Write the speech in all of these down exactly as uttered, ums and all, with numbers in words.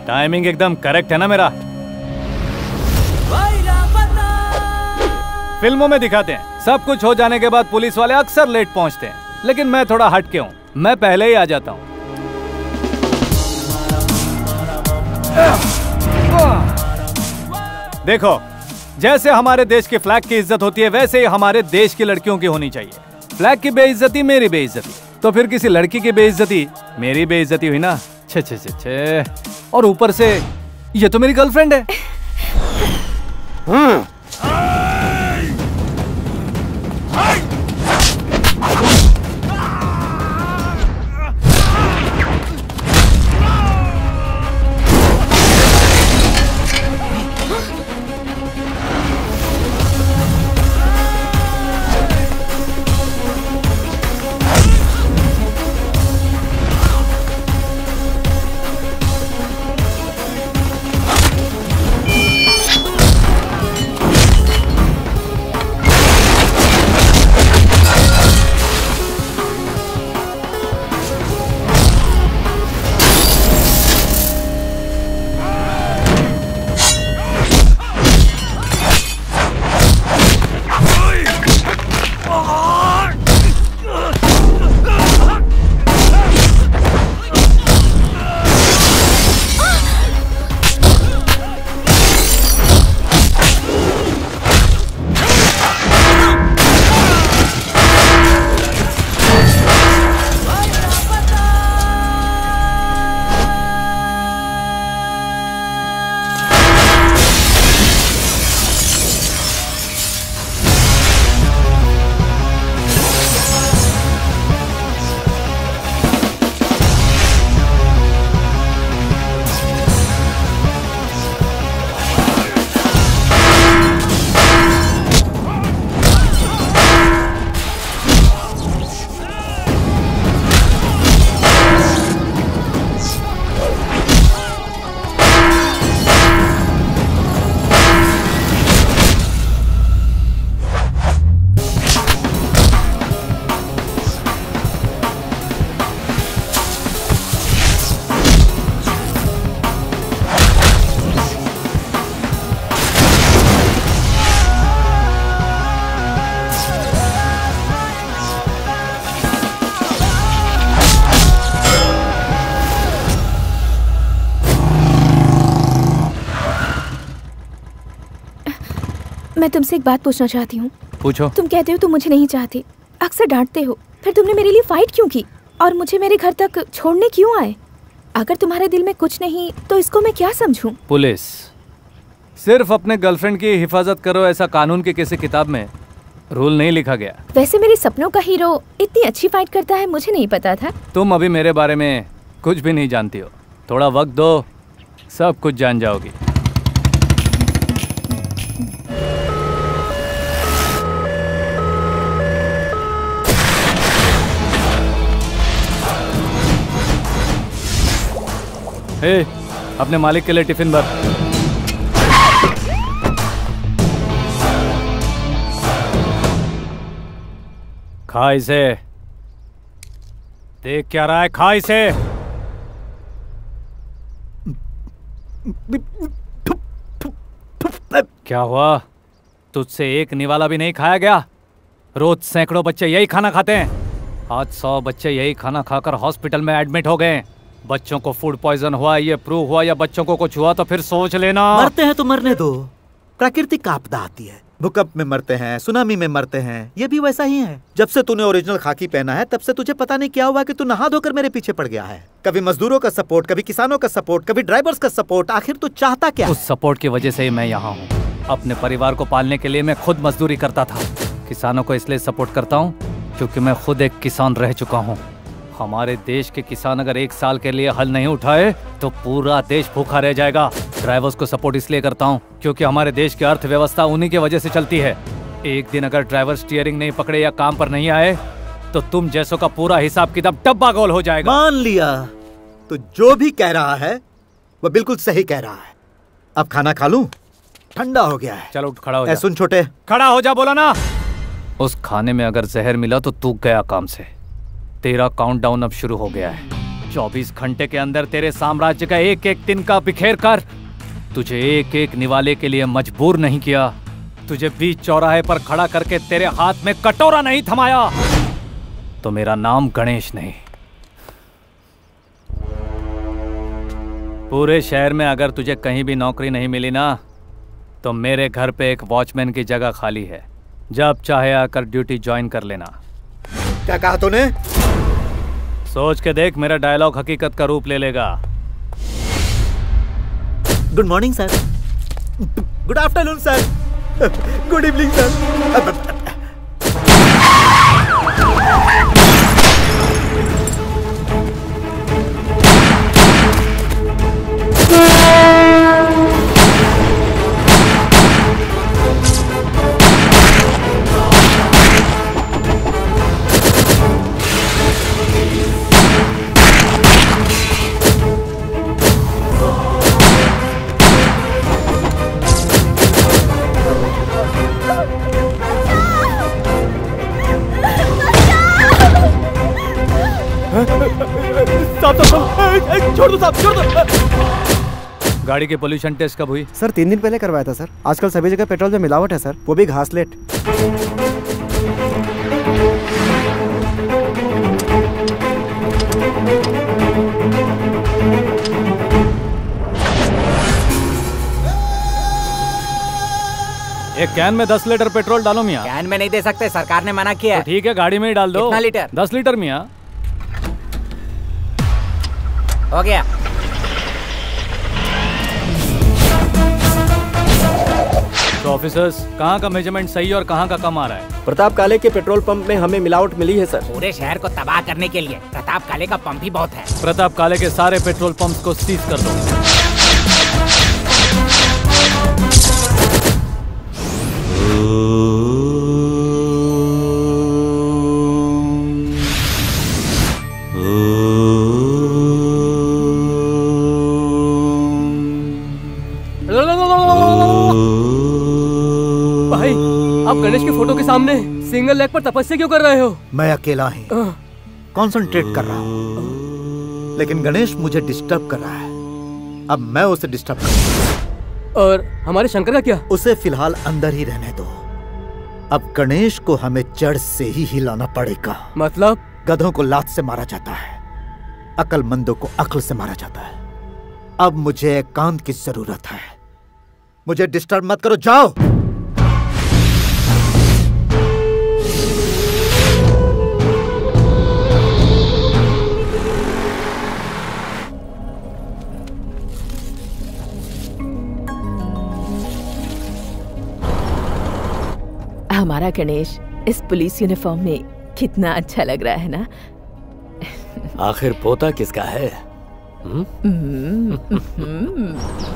Timing एकदम correct है ना मेरा? फिल्मों में दिखाते हैं सब कुछ हो जाने के बाद पुलिस वाले अक्सर लेट पहुंचते हैं, लेकिन मैं थोड़ा हटके हूँ, मैं पहले ही आ जाता हूँ। देखो, जैसे हमारे देश के फ्लैग की इज्जत होती है वैसे ही हमारे देश की लड़कियों की होनी चाहिए। फ्लैग की बेइज्जती मेरी बेइज्जती, तो फिर किसी लड़की की बेइज्जती मेरी बेइज्जती हुई ना। छे छे छे छे। और ऊपर से ये तो मेरी गर्लफ्रेंड है। हम्म। मैं तुमसे एक बात पूछना चाहती हूँ। पूछो। तुम कहते हो तुम मुझे नहीं चाहते, अक्सर डांटते हो, फिर तुमने मेरे लिए फाइट क्यों की और मुझे मेरे घर तक छोड़ने क्यों आए? अगर तुम्हारे दिल में कुछ नहीं तो इसको मैं क्या समझूं? पुलिस सिर्फ अपने गर्लफ्रेंड की हिफाजत करो ऐसा कानून की किसी किताब में रूल नहीं लिखा गया। वैसे मेरे सपनों का हीरो इतनी अच्छी फाइट करता है मुझे नहीं पता था। तुम अभी मेरे बारे में कुछ भी नहीं जानती हो, थोड़ा वक्त दो सब कुछ जान जाओगी। ए, अपने मालिक के लिए टिफिन भर। खा इसे। देख क्या रहा है, खा इसे। क्या हुआ, तुझसे एक निवाला भी नहीं खाया गया? रोज सैकड़ों बच्चे यही खाना खाते हैं। आज सौ बच्चे यही खाना खाकर हॉस्पिटल में एडमिट हो गए। बच्चों को फूड पॉइजन हुआ, ये प्रूव हुआ, या बच्चों को कुछ हुआ तो फिर सोच लेना। मरते हैं तो मरने दो, प्राकृतिक आपदा आती है, भूकंप में मरते हैं, सुनामी में मरते हैं, ये भी वैसा ही है। जब से तूने ओरिजिनल खाकी पहना है तब से तुझे पता नहीं क्या हुआ कि तू नहा धोकर मेरे पीछे पड़ गया है। कभी मजदूरों का सपोर्ट, कभी किसानों का सपोर्ट, कभी ड्राइवर्स का सपोर्ट, आखिर तू चाहता क्या? उस सपोर्ट की वजह से ही मैं यहाँ हूँ। अपने परिवार को पालने के लिए मैं खुद मजदूरी करता था। किसानों को इसलिए सपोर्ट करता हूँ क्योंकि मैं खुद एक किसान रह चुका हूँ। हमारे देश के किसान अगर एक साल के लिए हल नहीं उठाए तो पूरा देश भूखा रह जाएगा। ड्राइवर्स को सपोर्ट इसलिए करता हूँ क्योंकि हमारे देश की अर्थव्यवस्था उन्हीं की वजह से चलती है। एक दिन अगर ड्राइवर स्टीयरिंग नहीं पकड़े या काम पर नहीं आए तो तुम जैसों का पूरा हिसाब किताब डब्बा गोल हो जाएगा। मान लिया, तो जो भी कह रहा है वो बिल्कुल सही कह रहा है। अब खाना खा लूं? ठंडा हो गया है। चलो उठ खड़ा हो जा। सुन छोटे, खड़ा हो जा, बोला ना। उस खाने में अगर जहर मिला तो तू गया काम से। तेरा काउंटडाउन अब शुरू हो गया है। चौबीस घंटे के अंदर तेरे साम्राज्य का एक एक तिनका बिखेर कर तुझे एक एक निवाले के लिए मजबूर नहीं किया, तुझे बीच चौराहे पर खड़ा करके तेरे हाथ में कटोरा नहीं थमाया, तो मेरा नाम गणेश नहीं। पूरे शहर में अगर तुझे कहीं भी नौकरी नहीं मिली ना, तो मेरे घर पे एक वॉचमैन की जगह खाली है, जब चाहे आकर ड्यूटी ज्वाइन कर लेना। क्या कहा तूने? सोच के देख, मेरा डायलॉग हकीकत का रूप ले लेगा। Good morning sir. Good afternoon sir. Good evening sir. छोड़ दो साहब, छोड़ दो। गाड़ी के पोल्यूशन टेस्ट कब हुई? सर तीन दिन पहले करवाया था सर। आजकल सभी जगह पेट्रोल में मिलावट है सर, वो भी घासलेट। एक कैन में दस लीटर पेट्रोल डालो मियाँ। कैन में नहीं दे सकते, सरकार ने मना किया है। तो ठीक है, गाड़ी में ही डाल दो। कितना लीटर? दस लीटर मियाँ। हो गया। तो ऑफिसर्स, कहाँ का मेजरमेंट सही और कहाँ का कम आ रहा है? प्रताप काले के पेट्रोल पंप में हमें मिलावट मिली है सर। पूरे शहर को तबाह करने के लिए प्रताप काले का पंप ही बहुत है। प्रताप काले के सारे पेट्रोल पंप्स को सीज कर दो। भाई, आप गणेश की फोटो के सामने सिंगल लेग पर तपस्या क्यों कर रहे हो? मैं अकेला ही कंसंट्रेट कर रहा हूँ, लेकिन गणेश मुझे डिस्टर्ब कर रहा है। अब मैं उसे डिस्टर्ब कर। और हमारे शंकर का क्या? उसे फिलहाल अंदर ही रहने दो। अब गणेश को हमें जड़ से ही हिलाना पड़ेगा। मतलब? गधों को लात से मारा जाता है, अक्लमंदों को अक्ल से मारा जाता है। अब मुझे एकांत की जरूरत है। मुझे डिस्टर्ब मत करो, जाओ। हमारा गणेश इस पुलिस यूनिफॉर्म में कितना अच्छा लग रहा है ना। आखिर पोता किसका है? हुँ? हम्म, हम्म।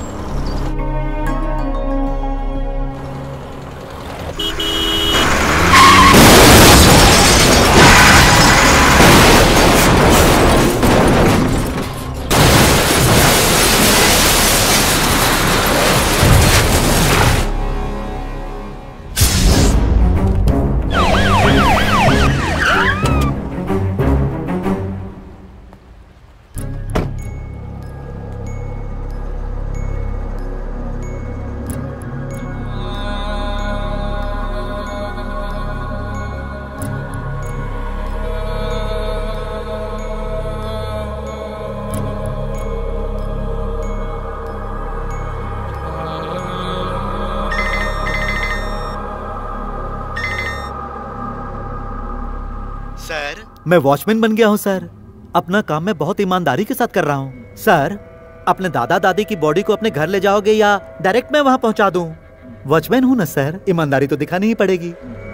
सर, मैं वॉचमैन बन गया हूँ सर। अपना काम मैं बहुत ईमानदारी के साथ कर रहा हूँ। सर, अपने दादा दादी की बॉडी को अपने घर ले जाओगे या डायरेक्ट मैं वहाँ पहुँचा दूँ? वॉचमैन हूँ ना सर, ईमानदारी तो दिखानी ही पड़ेगी।